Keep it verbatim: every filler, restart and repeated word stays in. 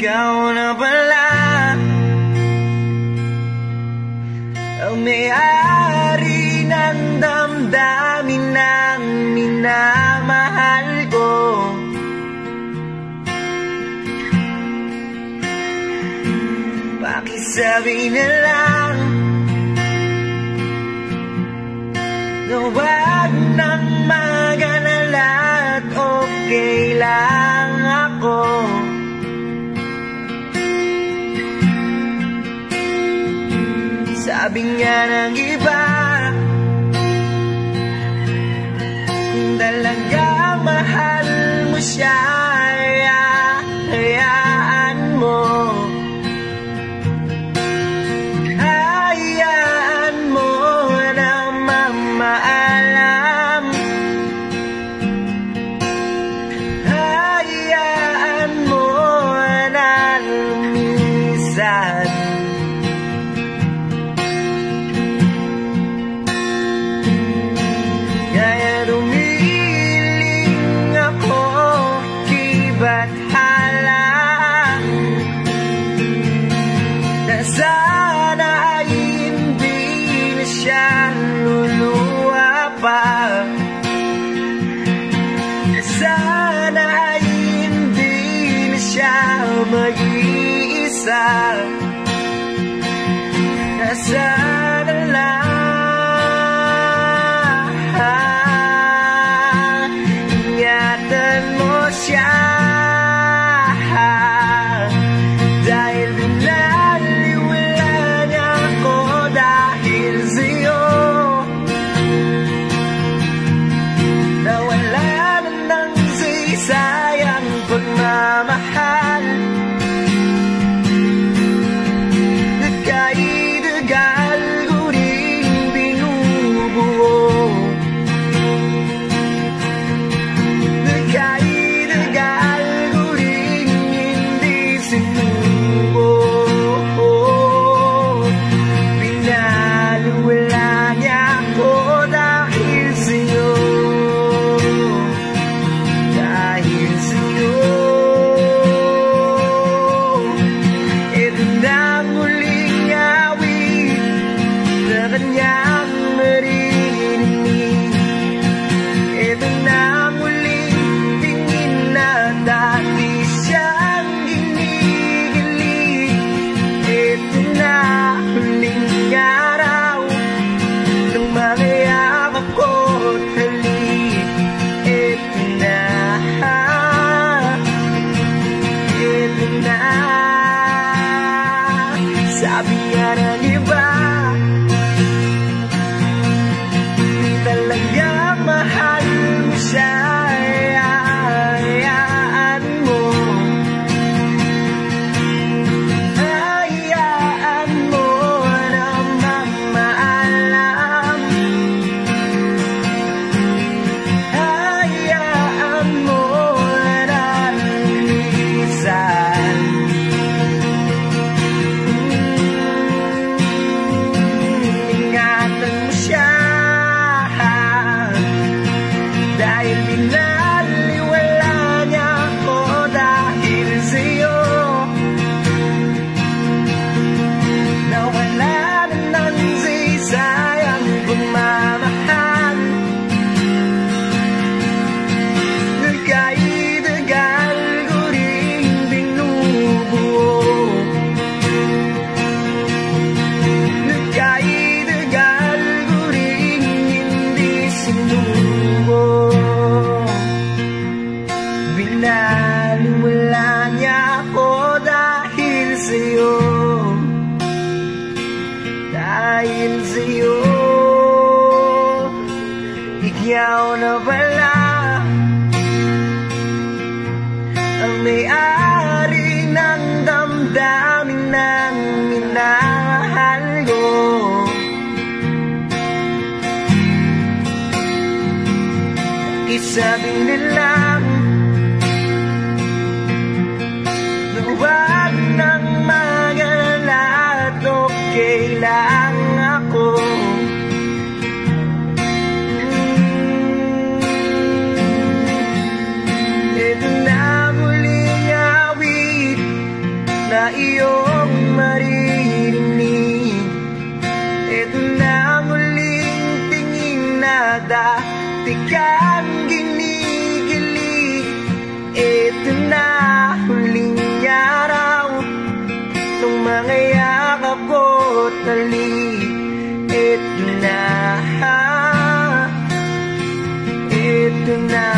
ikaw na pala ang may-ari ng damdamin ng minamahal ko. Pakisabi na lang na huwag nang mag-alala at okay lang ako. Sabi nga ng iba, kung talagang mahal mo siya, hayaan mo. Hayaan mo na mamaalam. Hayaan mo na lumisan. Kaya lumiling ako kay Bathala na sana ay hindi na siya luluwa pa. Sana ay hindi na siya mag-iisa. Sana lang ingatan mo siya, dahil binaliwala niya ako dahil sa'yo. Nawala na ng sayang pagmamahal. Nagkaidagal ko rin binubuo. Nagkaidagal ko rin hindi sinubo. Pinaliwala niya ako dahil sa'yo. Dahil sa'yo. Ito na ang muling awit na kanyang maririnig. Ito na ang muling tingin na dati siyang ginigilig. Ito na huling araw ng mga yakap ko't halik. Ito na, ito na. Sabi nga ng iba, di talaga mahal mo siya, hayaan mo. Hayaan mo na mamaalam. Hayaan mo na lumisan. Ingatan mo siya, dahil binaliwala niya ako dahil sa'yo. Nawala na ng sayang pagmamahal. Nagkaidagal ko rin binubuo. Nagkaidagal ko rin hindi sinubo. Binaliwala niya ako dahil sa'yo. Dahil sa'yo. Ikaw na pala ang may-ari ng damdamin ng minamahal ko. Isabi na lang na huwag nang mag-alala at okay lang ako. Ito na muling awit ang huling tingin na dati kang ginigilig. Ito na huling araw nung mga yakap ko't halik. Ito na, ito na.